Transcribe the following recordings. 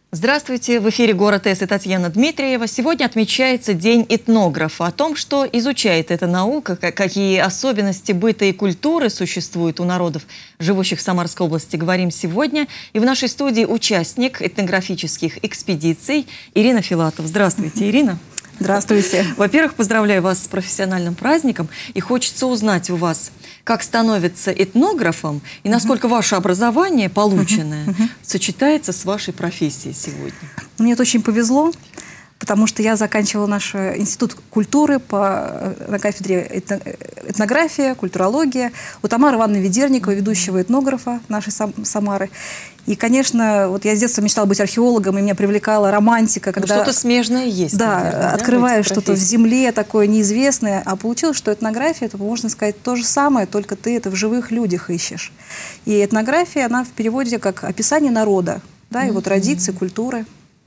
Здравствуйте, в эфире «Город С» и Татьяна Дмитриева. Сегодня отмечается День этнографа. О том, что изучает эта наука, какие особенности быта и культуры существуют у народов, живущих в Самарской области, говорим сегодня. И в нашей студии участник этнографических экспедиций Ирина Филатов. Здравствуйте, Ирина. Здравствуйте. Во-первых, поздравляю вас с профессиональным праздником. И хочется узнать у вас, как становится этнографом и насколько ваше образование, полученное, сочетается с вашей профессией сегодня. Мне это очень повезло, потому что я заканчивала наш институт культуры на кафедре этнография, культурология у Тамары Ивановны Ведерниковой, ведущего этнографа нашей Самары. И, конечно, вот я с детства мечтала быть археологом, и меня привлекала романтика. Когда что-то смежное есть. Да, наверное, открываешь что-то в земле такое неизвестное. А получилось, что этнография, это, можно сказать, то же самое, только ты это в живых людях ищешь. И этнография, она в переводе как описание народа, да, его традиции, культуры.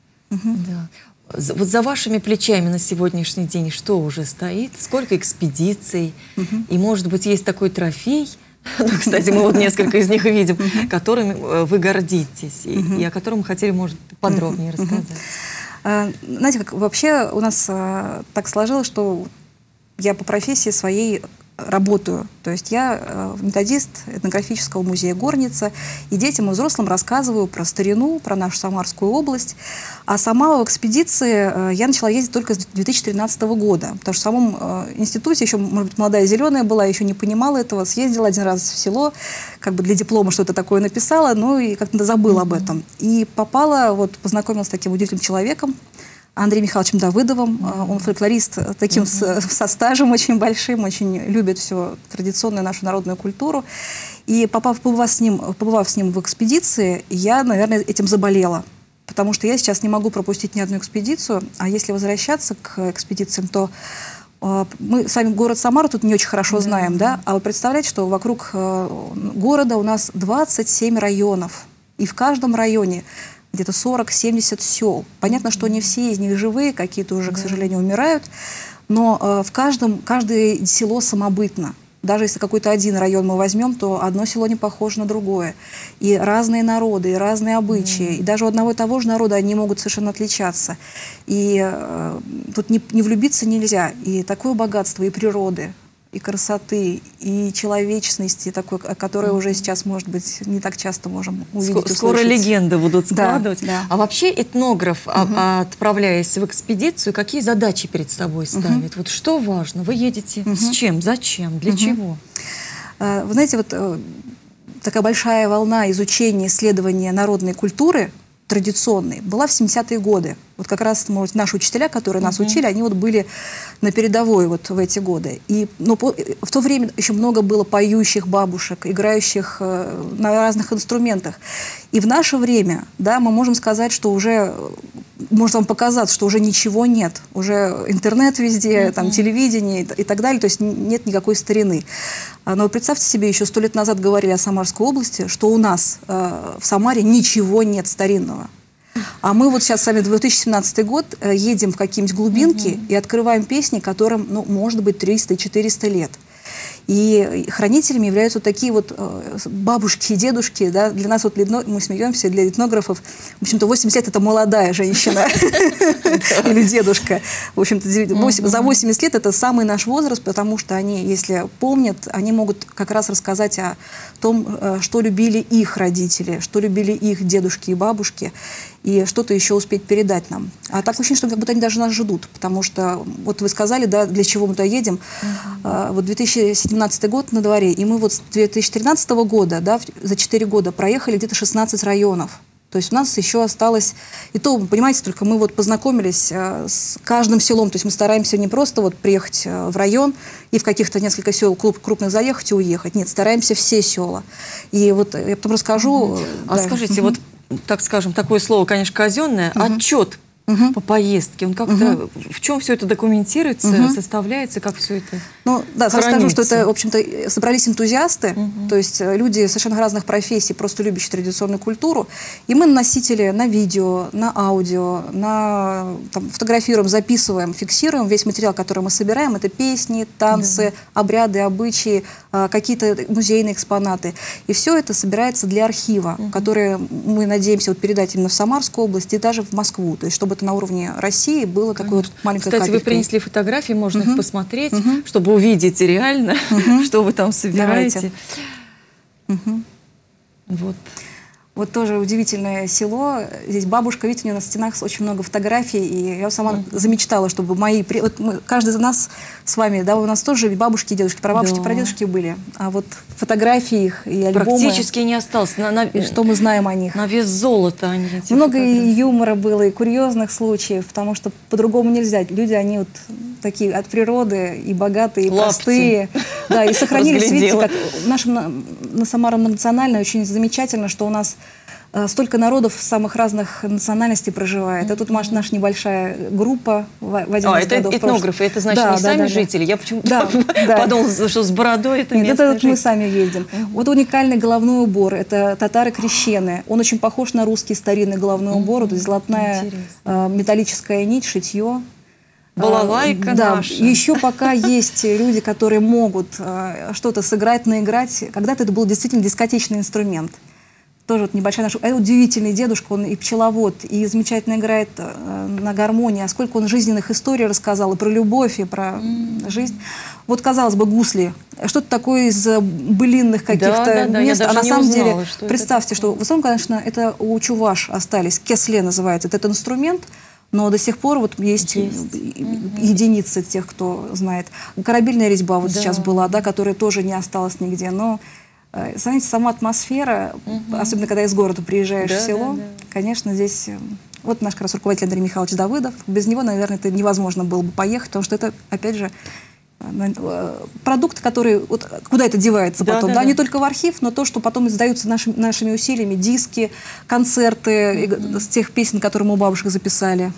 Да. Вот за вашими плечами на сегодняшний день что уже стоит? Сколько экспедиций? И, может быть, есть такой трофей? Кстати, мы вот несколько из них видим, которыми вы гордитесь, и о котором мы хотели, может, подробнее рассказать. Знаете, как вообще у нас так сложилось, что я по профессии своей работаю. То есть я методист этнографического музея «Горница», и детям и взрослым рассказываю про старину, про нашу Самарскую область. А сама в экспедиции я начала ездить только с 2013 года, потому что в самом институте, еще, может быть, молодая зеленая была, еще не понимала этого, съездила один раз в село, как бы для диплома что-то такое написала, ну и как-то забыла об этом. И попала, вот познакомилась с таким удивительным человеком, Андреем Михайловичем Давыдовым. Он фольклорист таким со стажем очень большим, очень любит всю традиционную нашу народную культуру. И побывав с ним в экспедиции, я, наверное, этим заболела. Потому что я сейчас не могу пропустить ни одну экспедицию. А если возвращаться к экспедициям, то мы сами город Самару тут не очень хорошо знаем, да? А вы представляете, что вокруг города у нас 27 районов. И в каждом районе где-то 40-70 сел. Понятно, что не все из них живые, какие-то уже, к сожалению, умирают, но каждое село самобытно. Даже если какой-то один район мы возьмем, то одно село не похоже на другое. И разные народы, и разные обычаи. И даже у одного и того же народа они могут совершенно отличаться. И тут не влюбиться нельзя. И такое богатство и природы, и красоты, и человечности, такой, которой уже сейчас, может быть, не так часто можем увидеть. Скоро легенды будут складывать. Да. А вообще этнограф, отправляясь в экспедицию, какие задачи перед собой ставит? Вот что важно? Вы едете с чем? Зачем? Для чего? Вы знаете, вот такая большая волна изучения, исследования народной культуры традиционной была в 70-е годы. Вот как раз, может, наши учителя, которые нас учили, они вот были на передовой вот в эти годы. Но в то время еще много было поющих бабушек, играющих на разных инструментах. И в наше время, да, мы можем сказать, что уже, может вам показаться, что уже ничего нет. Уже интернет везде, там, телевидение и так далее, то есть нет никакой старины. Но представьте себе, еще 100 лет назад говорили о Самарской области, что у нас в Самаре ничего нет старинного. А мы вот сейчас с вами 2017 год едем в какие-нибудь глубинки и открываем песни, которым, ну, может быть, 300-400 лет. И хранителями являются вот такие вот бабушки и дедушки. Да? Для нас, вот, мы смеемся, для этнографов, в общем-то, 80 лет – это молодая женщина или дедушка. В общем-то, за 80 лет – это самый наш возраст, потому что они, если помнят, они могут как раз рассказать о том, что любили их родители, что любили их дедушки и бабушки, и что-то еще успеть передать нам. А так ощущение, что как будто они даже нас ждут, потому что, вот вы сказали, да, для чего мы туда едем. Вот 2017 год на дворе, и мы вот с 2013 года, да, за 4 года проехали где-то 16 районов. То есть у нас еще осталось, и то, понимаете, только мы вот познакомились с каждым селом, то есть мы стараемся не просто вот приехать в район и в каких-то несколько сел крупных заехать и уехать, нет, стараемся все села. И вот я потом расскажу. А скажите, вот, так скажем, такое слово, конечно, казенное, отчет по поездке? Он как-то в чем все это документируется, составляется, как все это? Ну, да, сразу скажу, что это, в общем-то, собрались энтузиасты, то есть люди совершенно разных профессий, просто любящие традиционную культуру. И мы носители на видео, на аудио, фотографируем, записываем, фиксируем весь материал, который мы собираем. Это песни, танцы, обряды, обычаи, какие-то музейные экспонаты. И все это собирается для архива, который мы надеемся передать именно в Самарскую область и даже в Москву. То есть, чтобы это на уровне России было такое вот маленькое капелькой. Кстати, вы принесли фотографии, можно их посмотреть, чтобы увидеть реально, что вы там собираете. Вот. Вот тоже удивительное село. Здесь бабушка, видите, у нее на стенах очень много фотографий. И я сама замечтала, чтобы мои... Вот каждый из нас с вами, да, у нас тоже бабушки и дедушки, прабабушки, прадедушки были. А вот фотографии их и альбомы... Практически не осталось. И что мы знаем о них. На вес золота они. Много и юмора было, и курьезных случаев, потому что по-другому нельзя. Люди, они вот такие от природы, и богатые, и простые. Да, и сохранились, видите, как на Самара Многонациональной очень замечательно, что у нас столько народов самых разных национальностей проживает. Это тут наша небольшая группа в один из это годов этнографы, это значит не сами жители? Я почему-то подумала, что с бородой это местные жители. Нет, это мы сами ездим. Вот уникальный головной убор, это татары-крещены. Он очень похож на русский старинный головной убор, то есть золотая металлическая нить, шитье. Балалайка наша. Еще пока есть люди, которые могут что-то сыграть, наиграть. Когда-то это был действительно дискотечный инструмент. Тоже вот небольшая наша... Это удивительный дедушка, он и пчеловод, и замечательно играет на гармонии. А сколько он жизненных историй рассказал, и про любовь, и про жизнь. Вот, казалось бы, гусли. Что-то такое из былинных каких-то мест. А на самом деле, представьте, что в основном, конечно, это у чуваш остались. Кесле называется. Это инструмент. Но до сих пор вот есть единицы тех, кто знает. Корабельная резьба вот сейчас была, да, которая тоже не осталась нигде. Но, знаете, сама атмосфера, особенно когда из города приезжаешь в село, конечно, здесь... Вот наш как раз руководитель Андрей Михайлович Давыдов. Без него, наверное, это невозможно было бы поехать, потому что это, опять же, продукт, который... Вот, куда это девается потом? Да, не только в архив, но то, что потом издаются нашими усилиями, диски, концерты с тех песен, которые мы у бабушек записали,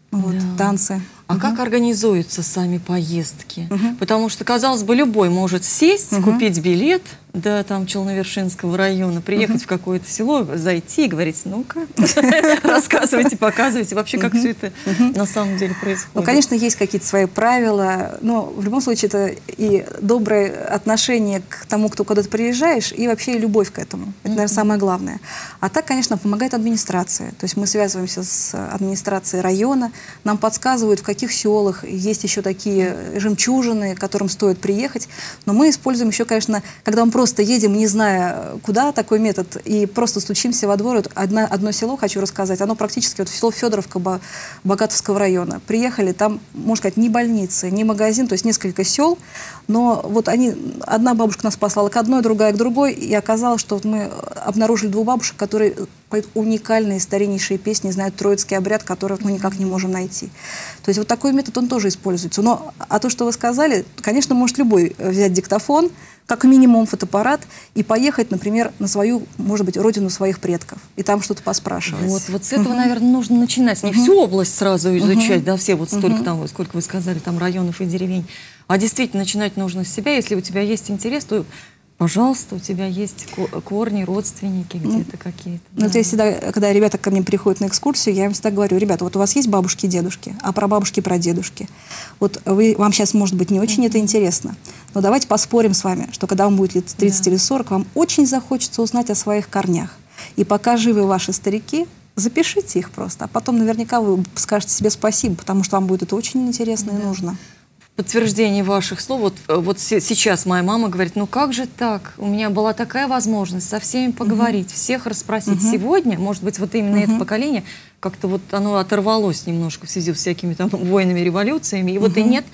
танцы. А как организуются сами поездки? Потому что, казалось бы, любой может сесть, купить билет до Челновершинского района, приехать в какое-то село, зайти и говорить, ну-ка, рассказывайте, показывайте. Вообще, как все это на самом деле происходит? Ну, конечно, есть какие-то свои правила, но в любом случае это и доброе отношение к тому, кто куда-то приезжаешь, и вообще любовь к этому. Это, наверное, самое главное. А так, конечно, помогает администрация. То есть мы связываемся с администрацией района, нам подсказывают, в каких селах есть еще такие жемчужины, к которым стоит приехать. Но мы используем еще, конечно, когда мы просто едем, не зная куда, такой метод, и просто стучимся во двор. Вот одно село, хочу рассказать, оно практически вот село Федоровка Богатовского района. Приехали, там, можно сказать, ни больницы, ни магазин, то есть несколько сел, но вот одна бабушка нас послала к одной, другая к другой, и оказалось, что вот мы обнаружили двух бабушек, которые поют уникальные стариннейшие песни, знают троицкий обряд, который мы никак не можем найти. То есть вот такой метод, он тоже используется. Но, то, что вы сказали, конечно, может любой взять диктофон, как минимум фотоаппарат, и поехать, например, на свою, может быть, родину своих предков, и там что-то поспрашивать. Вот с этого, наверное, нужно начинать. Не всю область сразу изучать, да, все вот столько там, сколько вы сказали, там районов и деревень, а действительно начинать нужно с себя. Если у тебя есть интерес, то... Пожалуйста, у тебя есть корни, родственники где-то какие-то. Да. Вот я всегда, когда ребята ко мне приходят на экскурсию, я им всегда говорю, ребята, вот у вас есть бабушки и дедушки, а прабабушки и прадедушки. Вот вам сейчас, может быть, не очень это интересно, но давайте поспорим с вами, что когда вам будет лет 30 или 40, вам очень захочется узнать о своих корнях. И пока живы ваши старики, запишите их просто, а потом наверняка вы скажете себе спасибо, потому что вам будет это очень интересно и нужно. Подтверждение ваших слов. Вот сейчас моя мама говорит, ну как же так? У меня была такая возможность со всеми поговорить, всех расспросить. Сегодня, может быть, вот именно это поколение, как-то вот оно оторвалось немножко в связи с всякими там войнами, революциями, и вот и нет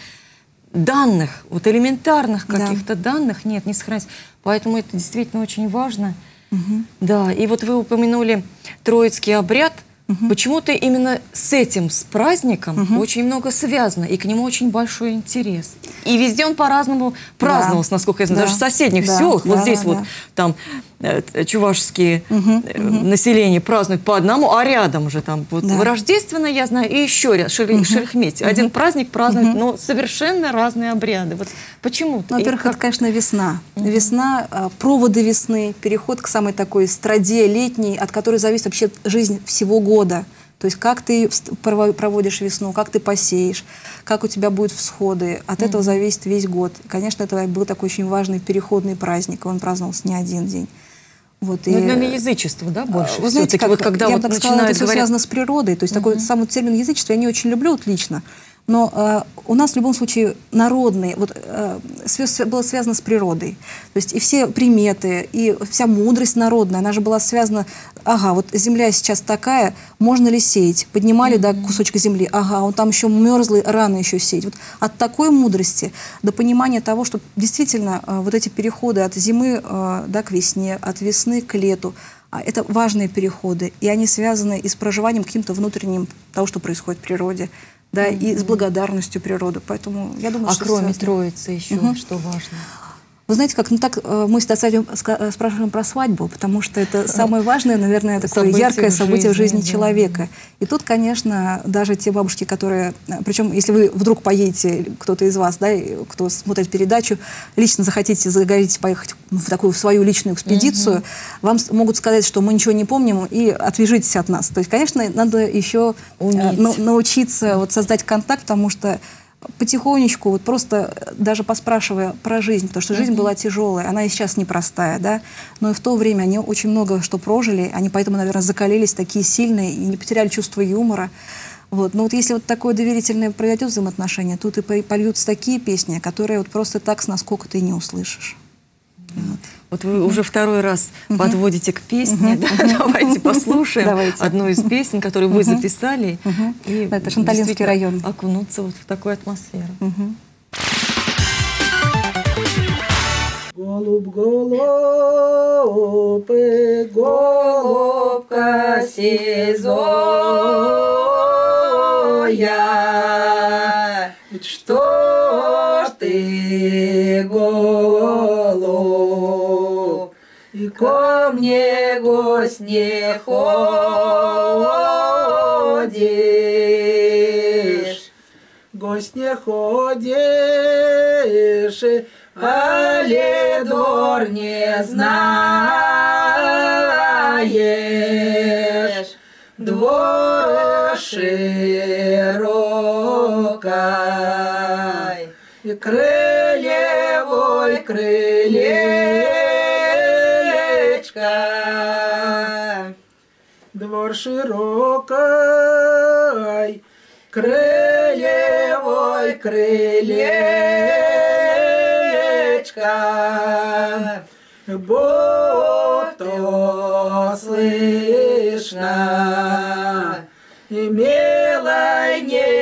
данных, вот элементарных каких-то данных нет, не сохранить. Поэтому это действительно очень важно. Да, и вот вы упомянули троицкий обряд. Почему-то именно с этим, с праздником, очень много связано, и к нему очень большой интерес. И везде он по-разному праздновался, насколько я знаю, даже в соседних селах, вот здесь вот, там, чувашские население празднуют по одному, а рядом же там вот Рождественное, я знаю, и еще ряд, Шерехмете. Один праздник празднуют, но совершенно разные обряды. Вот почему? Ну, во-первых, это, конечно, весна. Весна, проводы весны, переход к самой такой страде летней, от которой зависит вообще жизнь всего года. То есть как ты проводишь весну, как ты посеешь, как у тебя будут всходы. От этого зависит весь год. И, конечно, это был такой очень важный переходный праздник. Он праздновался не один день. Вот, и, наверное, язычество, да, больше? Вы знаете, как, вот, когда я вот бы так сказала, это все связано с природой. То есть такой самый термин язычество я не очень люблю вот, лично. Но у нас в любом случае народный, вот, было связано с природой. То есть и все приметы, и вся мудрость народная, она же была связана, ага, вот земля сейчас такая, можно ли сеять? Поднимали до кусочка земли, ага, он там еще мерзлый, рано еще сеять. Вот от такой мудрости до понимания того, что действительно вот эти переходы от зимы к весне, от весны к лету, это важные переходы, и они связаны и с проживанием каким-то внутренним того, что происходит в природе. Да, и с благодарностью природы. Поэтому я думаю, что кроме Троицы еще что важно? Вы знаете, как мы всегда спрашиваем про свадьбу, потому что это самое важное, наверное, такое яркое событие в жизни человека. И тут, конечно, даже те бабушки, которые... Причем, если вы вдруг поедете, кто-то из вас, да, кто смотрит передачу, лично захотите поехать в такую в свою личную экспедицию, вам могут сказать, что мы ничего не помним, и отвяжитесь от нас. То есть, конечно, надо еще научиться вот, создать контакт, потому что потихонечку, вот просто даже поспрашивая про жизнь, потому что жизнь была тяжелая, она и сейчас непростая, да, но и в то время они очень много что прожили, они поэтому, наверное, закалились такие сильные и не потеряли чувство юмора. Вот. Но вот если вот такое доверительное произойдет взаимоотношение, тут и польются такие песни, которые вот просто так с наскока ты не услышишь. Вот вы уже второй раз подводите к песне. Давайте послушаем одну из песен, которую вы записали. И это Шанталинский район. Окунуться вот в такую атмосферу. Голуб, голуб, голубка сизоя, что ж ты, голуб, и ко мне гость не ходишь, гость не ходишь, але двор не знаешь, двор широкой, и крылевой крылечко, двор широкой, крылевой крылечко, будто слышно, и милой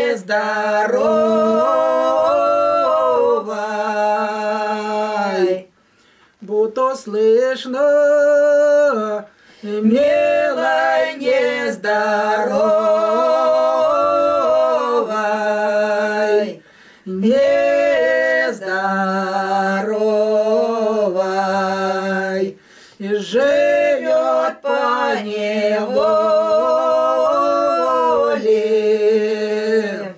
нездоровой, будто слышно, и милой нездоровой, нездоровой, и живет по неволе.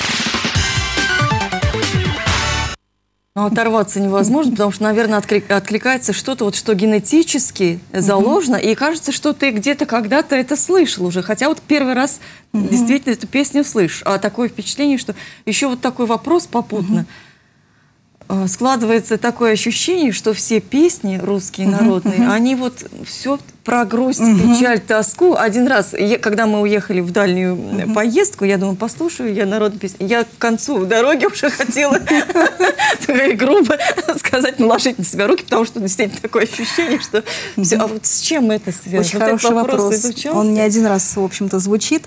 Но оторваться невозможно, потому что, наверное, откликается что-то, вот, что генетически заложено, и кажется, что ты где-то когда-то это слышал уже, хотя вот первый раз действительно эту песню слышишь. А такое впечатление, что еще вот такой вопрос попутно. Складывается такое ощущение, что все песни русские, народные, они вот все про грусть, печаль, тоску. Один раз, когда мы уехали в дальнюю поездку, я думаю, послушаю я народную песню. Я к концу дороги уже хотела грубо сказать, наложить на себя руки, потому что действительно такое ощущение, что все. А вот с чем это связано? Очень хороший вопрос. Он не один раз, в общем-то, звучит.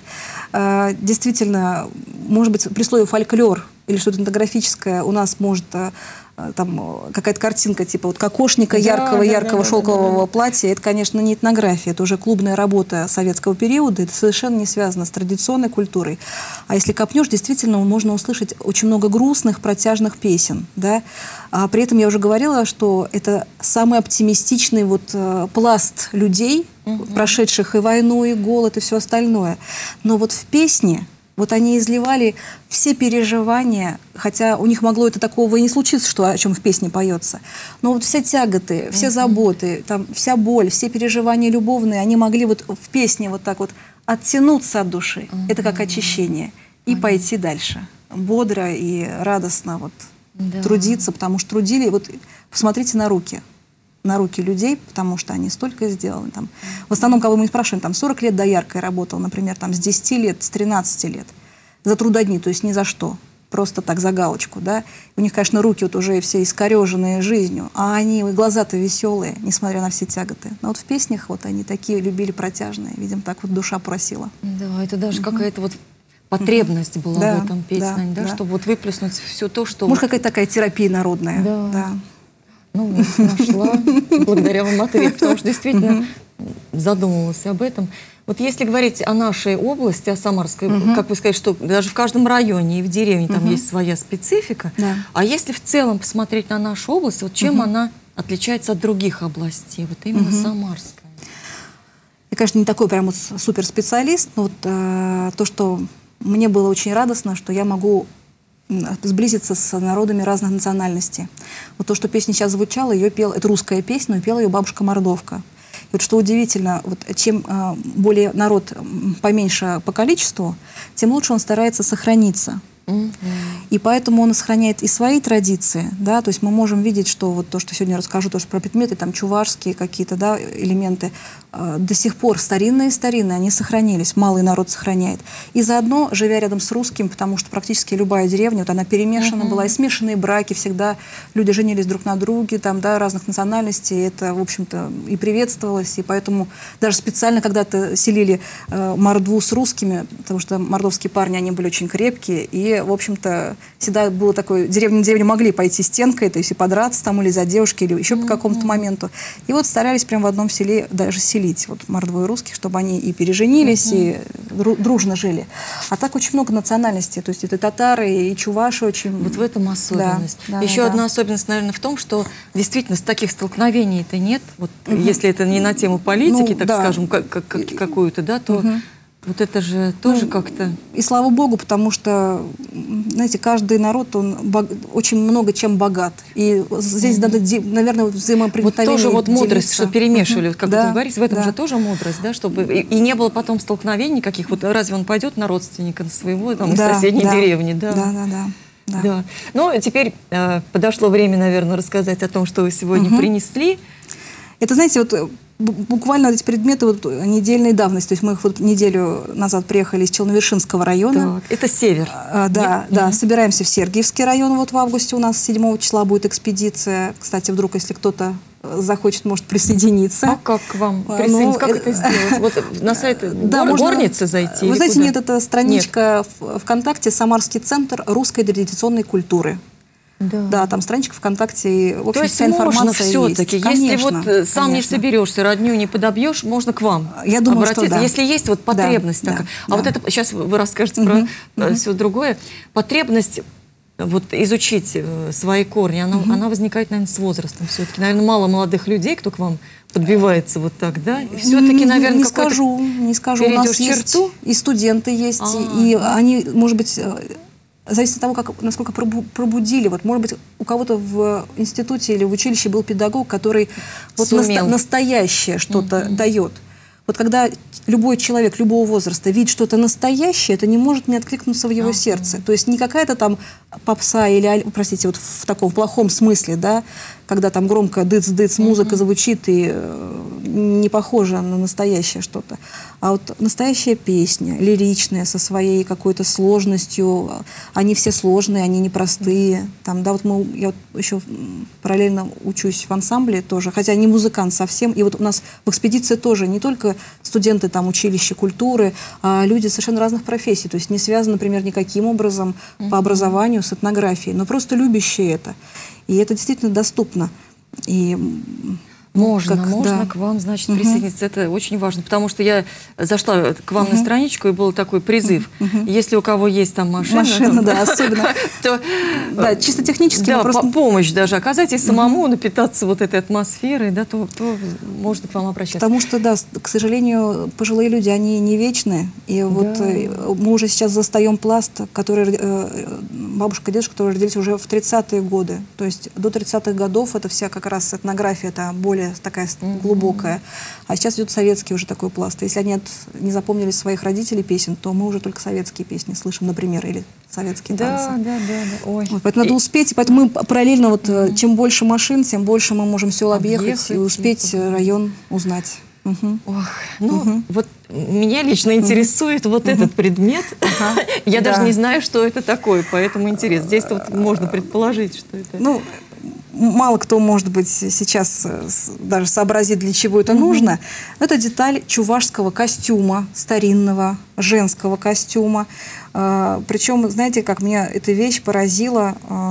Действительно, может быть, при слове фольклор или что-то этнографическое у нас может там какая-то картинка типа вот кокошника яркого шелкового платья, это, конечно, не этнография, это уже клубная работа советского периода, это совершенно не связано с традиционной культурой. А если копнешь, действительно можно услышать очень много грустных, протяжных песен, да? А при этом я уже говорила, что это самый оптимистичный вот пласт людей, прошедших и войну, и голод, и все остальное. Но вот в песне вот они изливали все переживания, хотя у них могло это такого и не случиться, что, о чем в песне поется. Но вот все тяготы, все заботы, там, вся боль, все переживания любовные, они могли вот в песне вот так вот оттянуться от души. Это как очищение. И пойти дальше. Бодро и радостно вот трудиться, потому что трудили... Вот посмотрите на руки людей, потому что они столько сделали. Там. В основном, кого мы спрашиваем, там 40 лет дояркой работал, например, там, с 10 лет, с 13 лет. За трудодни, то есть ни за что. Просто так, за галочку. Да? У них, конечно, руки вот уже все искореженные жизнью, а они, глаза-то веселые, несмотря на все тяготы. Но вот в песнях вот они такие любили протяжные. Видимо, так вот душа просила. Да, это даже какая-то вот потребность была в этом песне, да, чтобы вот выплеснуть все то, что... Может, какая-то такая терапия народная. Да. Ну, нашла, благодаря вам ответ, потому что действительно задумывалась об этом. Вот если говорить о нашей области, о Самарской, как вы сказали, что даже в каждом районе и в деревне там есть своя специфика, а если в целом посмотреть на нашу область, вот чем она отличается от других областей, вот именно Самарская? Я, конечно, не такой прям вот суперспециалист, но вот то, что мне было очень радостно, что я могу сблизиться с народами разных национальностей. Вот то, что песня сейчас звучала, ее пела, это русская песня, но пела ее бабушка Мордовка. И вот что удивительно, вот чем более народ поменьше по количеству, тем лучше он старается сохраниться. И поэтому он сохраняет и свои традиции, да, то есть мы можем видеть, что вот то, что сегодня расскажу, то, что про предметы, там, чувашские какие-то, да, элементы, до сих пор старинные, они сохранились, малый народ сохраняет. И заодно, живя рядом с русским, потому что практически любая деревня, вот она перемешана была, и смешанные браки, всегда люди женились друг на друге, там, да, разных национальностей, это, в общем-то, и приветствовалось, и поэтому даже специально когда-то селили мордву с русскими, потому что мордовские парни, они были очень крепкие, и в общем-то, всегда было такое, деревня на деревню могли пойти стенкой, то есть и подраться там, или за девушки, или еще по какому-то моменту. И вот старались прямо в одном селе даже селить вот мордву и русских, чтобы они и переженились, и дружно жили. А так очень много национальностей, то есть это татары, и чуваши очень... Вот в этом особенность. Еще одна особенность, наверное, в том, что действительно с таких столкновений-то нет, вот если это не на тему политики, так скажем, какую-то, да, то... Вот это же тоже как-то... И слава богу, потому что, знаете, каждый народ, он очень много чем богат. И здесь надо, наверное, взаимоприготовение. Вот тоже вот мудрость, что перемешивали, как вы говорите, в этом же тоже мудрость, да, чтобы... И не было потом столкновений никаких. Вот разве он пойдет на родственника своего, там, из соседней деревни? Да. Ну, теперь подошло время, наверное, рассказать о том, что вы сегодня принесли. Это, знаете, вот... Буквально эти предметы вот недельной давности. То есть мы их вот неделю назад приехали из Челновершинского района. Так, это север. Да. Собираемся в Сергиевский район. Вот в августе у нас 7 числа будет экспедиция. Кстати, вдруг, если кто-то захочет, может присоединиться. А как к вам присоединиться? Как это сделать? Вот на сайт Горницы зайти? Вы знаете, нет, это страничка ВКонтакте «Самарский центр русской традиционной культуры». Да, там страничка ВКонтакте, и, в общем, вся информация есть. То есть можно все-таки, если вот сам не соберешься, родню не подобьешь, можно к вам Я думаю, обратиться, что да. если есть вот потребность такая. Вот это, сейчас вы расскажете про все другое. Потребность вот изучить свои корни, она возникает, наверное, с возрастом все-таки. Наверное, мало молодых людей, кто к вам подбивается вот так, да? Все-таки, наверное, не скажу. У нас есть и студенты есть, и они, может быть... Зависит от того, насколько пробудили. Вот, может быть, у кого-то в институте или в училище был педагог, который вот настоящее что-то дает. Вот когда любой человек любого возраста видит что-то настоящее, это не может не откликнуться в его сердце. То есть не какая-то там попса или, простите, вот в таком плохом смысле, да, когда там громко дыц-дыц музыка звучит и не похожа на настоящее что-то. А вот настоящая песня, лиричная, со своей какой-то сложностью, они все сложные, они непростые. Там, да, вот я вот еще параллельно учусь в ансамбле тоже, хотя не музыкант совсем. И вот у нас в экспедиции тоже не только студенты там училища культуры, а люди совершенно разных профессий. То есть не связаны, например, никаким образом по образованию с этнографией, но просто любящие это. И это действительно доступно. И Можно да. к вам, значит, присоединиться. Это очень важно, потому что я зашла к вам на страничку, и был такой призыв. Если у кого есть там машина, да, особенно. то Да, чисто технически да, просто... помощь даже оказать и самому напитаться вот этой атмосферой, да, то можно к вам обращаться. Потому что, да, к сожалению, пожилые люди, они не вечны. И вот мы уже сейчас застаем пласт, который бабушка, дедушка, которые родились уже в 30-е годы. То есть до 30-х годов это вся как раз этнография, это более такая глубокая. А сейчас идет советский уже такой пласт. Если они не запомнили своих родителей песен, то мы уже только советские песни слышим, например, или советские танцы. Да. Ой. Вот, поэтому надо успеть, и поэтому мы параллельно, вот, чем больше машин, тем больше мы можем сел объехать и успеть район узнать. Ох, вот меня лично интересует вот этот предмет. Я даже не знаю, что это такое, поэтому интересно. Здесь вот можно предположить, что это. Ну, мало кто, может быть, сейчас даже сообразит, для чего это нужно. Это деталь чувашского костюма, старинного, женского костюма. Причем, знаете, как меня эта вещь поразила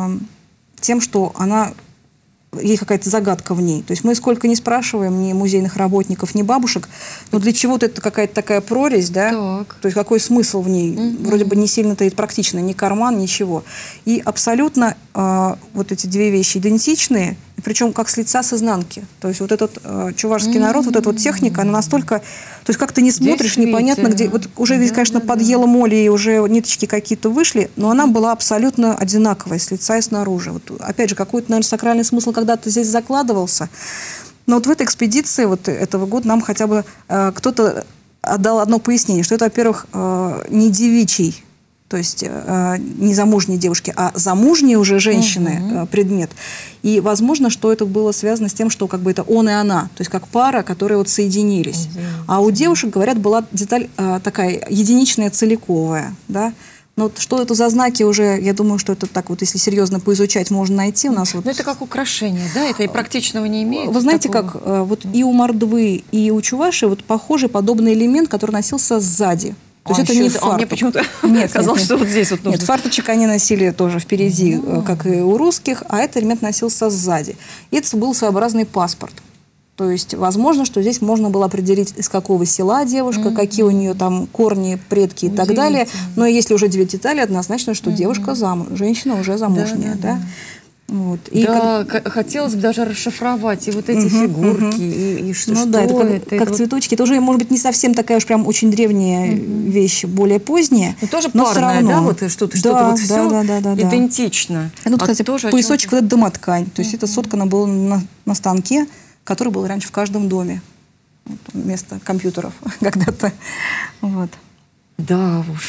тем, что она... Есть какая-то загадка в ней. То есть мы сколько не спрашиваем ни музейных работников, ни бабушек, но для чего-то это какая-то такая прорезь, да? Так. То есть какой смысл в ней? Вроде бы не сильно-то и практично, ни карман, ничего. И абсолютно вот эти две вещи идентичные, причем как с лица, с изнанки. То есть вот этот чувашский народ, вот эта вот техника, она настолько... То есть как ты не смотришь, непонятно где... Вот уже здесь, конечно, подъела моли, и уже ниточки какие-то вышли, но она была абсолютно одинаковая с лица и снаружи. Вот, опять же, какой-то, наверное, сакральный смысл когда-то здесь закладывался. Но вот в этой экспедиции вот этого года нам хотя бы кто-то отдал одно пояснение, что это, во-первых, не девичий, то есть не замужние девушки, а замужние уже женщины предмет. И возможно, что это было связано с тем, что как бы это он и она, то есть как пара, которые вот соединились. А у девушек, говорят, была деталь такая единичная, целиковая, да. Но вот что это за знаки уже, я думаю, что это так вот, если серьезно поизучать, можно найти у нас. Вот... Но это как украшение, да? Это и практичного не имеет? Вы знаете, такого? как вот и у мордвы, и у чуваши вот похожий подобный элемент, который носился сзади. То есть это не фартук. Мне почему-то нет, казалось, что вот здесь вот нужно. Нет, фарточек они носили тоже впереди, как и у русских, а этот элемент носился сзади. И это был своеобразный паспорт. То есть, возможно, что здесь можно было определить, из какого села девушка, какие у нее там корни, предки и так далее. Но если уже две детали, однозначно, что девушка женщина уже замужняя. Да. Вот. И да, хотелось бы даже расшифровать и вот эти фигурки, и что, ну, что да, это. Как цветочки. Это уже, может быть, не совсем такая уж прям очень древняя вещь, более поздняя. Но тоже но парная, равно. да? Вот что-то Да, вот все да. идентично. Ну, кстати, тоже поясочек, вот это домоткань. То есть это соткано было на станке, который был раньше в каждом доме. Вот, вместо компьютеров когда-то. Вот. Да уж.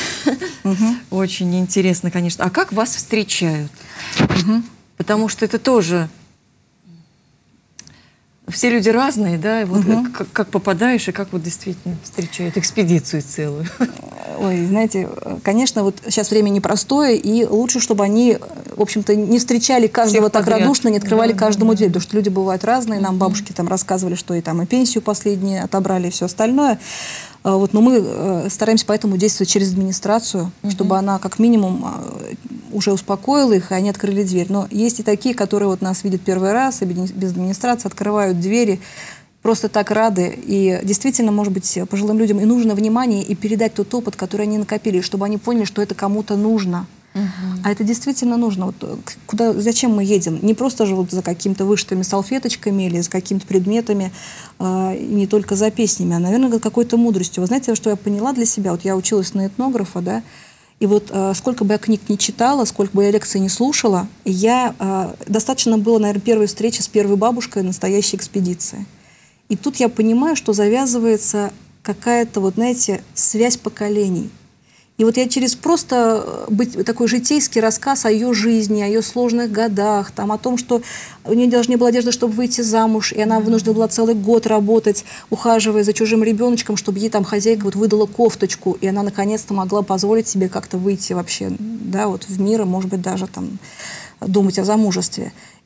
Очень интересно, конечно. А как вас встречают? Потому что это тоже... Все люди разные, да? И вот как попадаешь, и как вот действительно встречают экспедицию целую. Ой, знаете, конечно, вот сейчас время непростое, и лучше, чтобы они, в общем-то, не встречали каждого так радушно, не открывали каждому дверь, потому что люди бывают разные. Нам бабушки там рассказывали, что и там и пенсию последние отобрали, и все остальное. Вот, но мы стараемся поэтому действовать через администрацию, чтобы она как минимум уже успокоила их, и они открыли дверь. Но есть и такие, которые вот нас видят первый раз, и без администрации открывают двери, просто так рады. И действительно, может быть, пожилым людям и нужно внимание, и передать тот опыт, который они накопили, чтобы они поняли, что это кому-то нужно. А это действительно нужно. Вот зачем мы едем? Не просто же вот за какими-то вышитыми салфеточками или за какими-то предметами, и не только за песнями, а, наверное, какой-то мудростью. Вы знаете, что я поняла для себя? Вот я училась на этнографа, да, и вот сколько бы я книг не читала, сколько бы я лекций не слушала, достаточно было, наверное, первой встречи с первой бабушкой настоящей экспедиции. И тут я понимаю, что завязывается какая-то, вот знаете, связь поколений. И вот я через просто такой житейский рассказ о ее жизни, о ее сложных годах, там, о том, что у нее даже не было одежды, чтобы выйти замуж, и она вынуждена была целый год работать, ухаживая за чужим ребеночком, чтобы ей там хозяйка вот выдала кофточку, и она наконец-то могла позволить себе как-то выйти вообще, да, вот в мир, и, может быть, даже там думать о замужестве.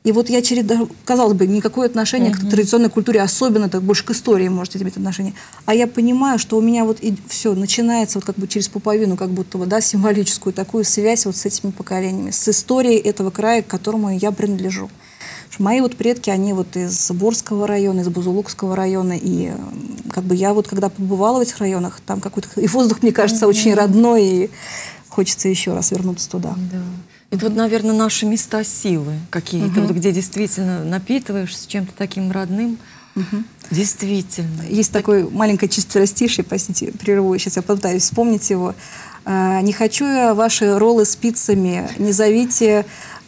И вот я казалось бы, никакое отношение к традиционной культуре, особенно так больше к истории может иметь отношение. А я понимаю, что у меня вот все начинается вот как бы через пуповину, как будто бы, да, символическую такую связь вот с этими поколениями, с историей этого края, к которому я принадлежу. Мои вот предки, они вот из Борского района, из Бузулукского района, и как бы я вот когда побывала в этих районах, там какой-то и воздух, мне кажется, очень родной, и хочется еще раз вернуться туда. Да. Это вот, наверное, наши места силы какие-то, вот, где действительно напитываешься чем-то таким родным. Действительно. Есть такое маленькое четверостишье, простите, прерву, сейчас я попытаюсь вспомнить его. «Не хочу я ваши роллы спицами, не зовите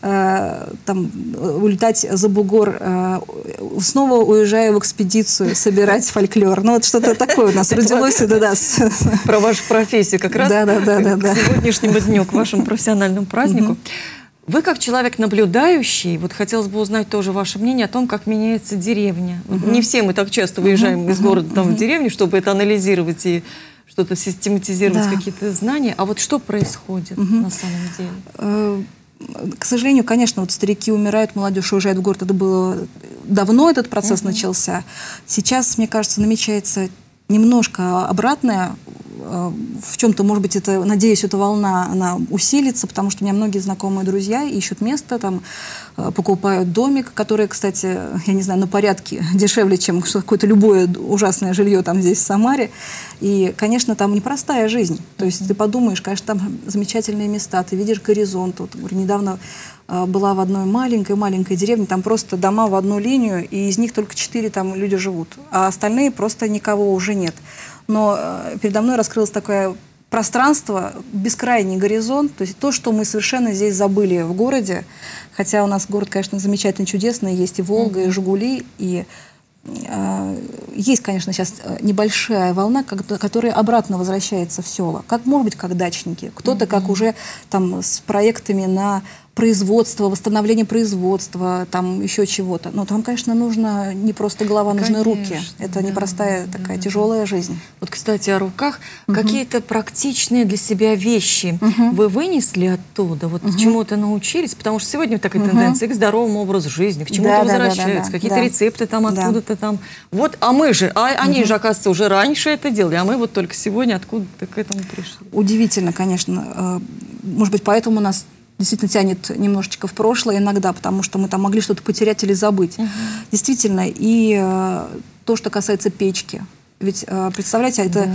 там, улетать за бугор, снова уезжаю в экспедицию собирать фольклор». Ну вот что-то такое у нас родилось. Про вашу профессию как раз к сегодняшнему дню, к вашему профессиональному празднику. Вы как человек наблюдающий, вот хотелось бы узнать тоже ваше мнение о том, как меняется деревня. Не все мы так часто выезжаем из города там, в деревню, чтобы это анализировать и что-то систематизировать, какие-то знания. А вот что происходит на самом деле? К сожалению, конечно, вот старики умирают, молодежь уезжает в город. Это было давно, этот процесс начался. Сейчас, мне кажется, намечается немножко обратное. В чем-то, может быть, это, надеюсь, эта волна, она усилится, потому что у меня многие знакомые друзья ищут место, там, покупают домик, который, кстати, я не знаю, на порядке дешевле, чем какое-то любое ужасное жилье там здесь, в Самаре. И, конечно, там непростая жизнь. То есть ты подумаешь, конечно, там замечательные места, ты видишь горизонт. Вот, говорю, недавно была в одной маленькой деревне, там просто дома в одну линию, и из них только 4 там люди живут, а остальные просто никого уже нет. Но передо мной раскрылось такое пространство, бескрайний горизонт, то есть то, что мы совершенно здесь забыли в городе, хотя у нас город, конечно, замечательный, чудесный, есть и Волга, и Жигули, и есть, конечно, сейчас небольшая волна, которая обратно возвращается в села, как, может быть, как дачники, кто-то как уже там с проектами на производство, восстановление производства, там еще чего-то. Но там, конечно, нужно не просто голова, нужны руки. Это непростая такая тяжелая жизнь. Вот, кстати, о руках. Какие-то практичные для себя вещи вы вынесли оттуда? Вот чему-то научились? Потому что сегодня такая тенденция к здоровому образу жизни, к чему-то возвращаются, какие-то рецепты там откуда-то там. Вот, а мы же, они же, оказывается, уже раньше это делали, а мы вот только сегодня откуда-то к этому пришли. Удивительно, конечно. Может быть, поэтому нас действительно тянет немножечко в прошлое иногда, потому что мы там могли что-то потерять или забыть. Действительно, и то, что касается печки. Ведь, представляете, это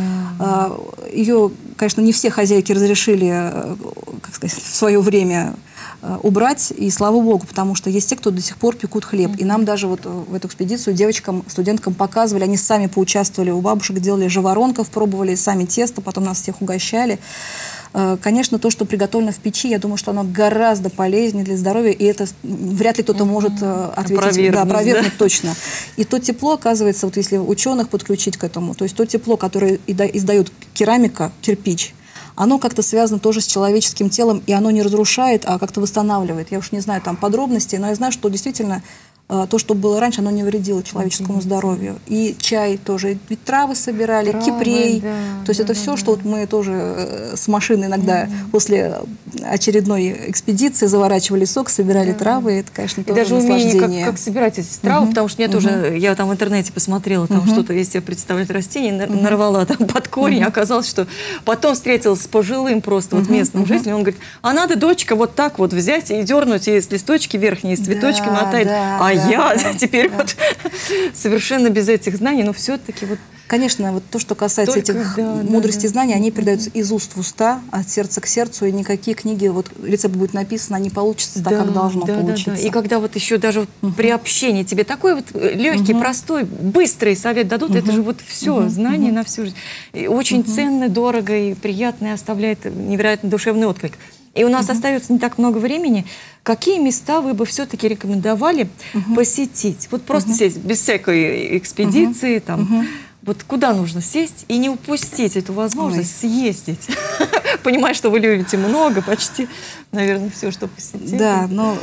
ее, конечно, не все хозяйки разрешили, как сказать, в свое время убрать, и слава богу, потому что есть те, кто до сих пор пекут хлеб. И нам даже вот в эту экспедицию девочкам, студенткам показывали, они сами поучаствовали у бабушек, делали живоронков, пробовали сами тесто, потом нас всех угощали. Конечно, то, что приготовлено в печи, я думаю, что оно гораздо полезнее для здоровья, и это вряд ли кто-то может ответить. Опровергнуть точно. И то тепло, оказывается, вот если ученых подключить к этому, то есть то тепло, которое издает керамика, кирпич, оно как-то связано тоже с человеческим телом, и оно не разрушает, а как-то восстанавливает. Я уж не знаю там подробностей, но я знаю, что действительно то, что было раньше, оно не вредило человеческому здоровью. И чай тоже. Ведь травы собирали, кипрей. То есть это все, что вот мы тоже с машины иногда после очередной экспедиции заворачивали сок, собирали травы. Это, конечно, тоже даже наслаждение. Умение, как собирать эти травы, потому что мне тоже, я там в интернете посмотрела, там что-то, если представлять растение, нарвала там под корень, оказалось, что потом встретилась с пожилым просто вот местным жителем, он говорит, а надо, дочка, вот так вот взять и дернуть, и с листочки верхние, с цветочками оттает. Теперь вот совершенно без этих знаний, но все-таки вот... Конечно, вот то, что касается этих мудростей и знаний, они передаются из уст в уста, от сердца к сердцу, и никакие книги, вот рецепт будет написан, они получатся так, как должно получиться. И когда вот еще даже при общении тебе такой вот легкий, простой, быстрый совет дадут, это же вот все, знание на всю жизнь. И очень ценно, дорого и приятно, и оставляет невероятно душевный отклик. И у нас остается не так много времени. Какие места вы бы все-таки рекомендовали посетить? Вот просто сесть, без всякой экспедиции, там, вот куда нужно сесть и не упустить эту возможность съездить? Понимаю, что вы любите много, почти, наверное, все, что посетили. Да, но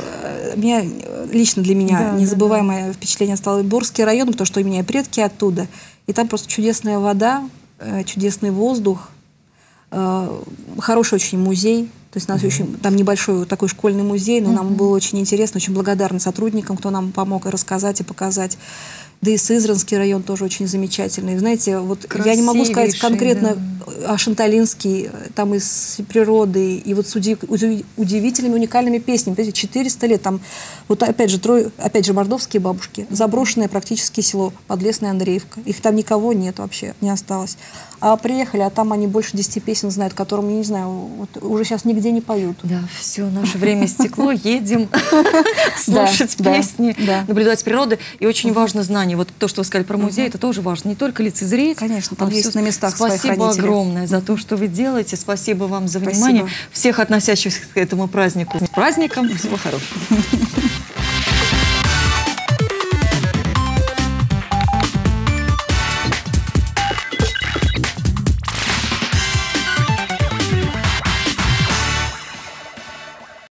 лично для меня незабываемое впечатление стало Борский район, потому что у меня предки оттуда. И там просто чудесная вода, чудесный воздух. Хороший очень музей. То есть у нас очень, там небольшой вот такой школьный музей, но нам было очень интересно, очень благодарны сотрудникам, кто нам помог и рассказать, и показать. Да и Сызранский район тоже очень замечательный. Знаете, вот я не могу сказать конкретно о Шанталинский, там из природы, и вот с удивительными, уникальными песнями. 400 лет, там вот опять же мордовские бабушки, заброшенное практически село, Подлесная Андреевка. Их там никого нет вообще, не осталось. А приехали, а там они больше 10 песен знают, которым, я не знаю, вот, уже сейчас нигде не поют. Да, все, наше время стекло, едем слушать песни, наблюдать природу. И очень важно знание. Вот то, что вы сказали про музей, это тоже важно. Не только лицезреть. Конечно, там есть на местах свои хранители. Спасибо огромное за то, что вы делаете. Спасибо вам за внимание. Всех относящихся к этому празднику с праздником. Всего хорошего.